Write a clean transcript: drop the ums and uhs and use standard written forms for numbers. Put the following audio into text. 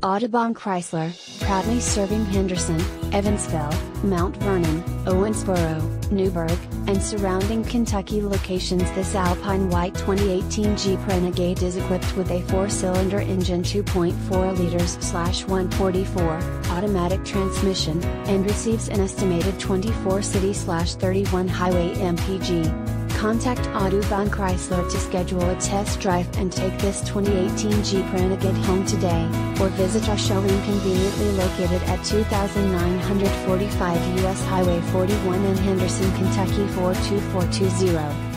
Audubon Chrysler, proudly serving Henderson, Evansville, Mount Vernon, Owensboro, Newburgh, and surrounding Kentucky locations. This Alpine White 2018 Jeep Renegade is equipped with a 4-cylinder engine, 2.4 liters/144, automatic transmission, and receives an estimated 24 city/31 highway mpg. Contact Audubon Chrysler to schedule a test drive and take this 2018 Jeep Renegade home today, or visit our showroom conveniently located at 2945 US Highway 41 in Henderson, Kentucky 42420.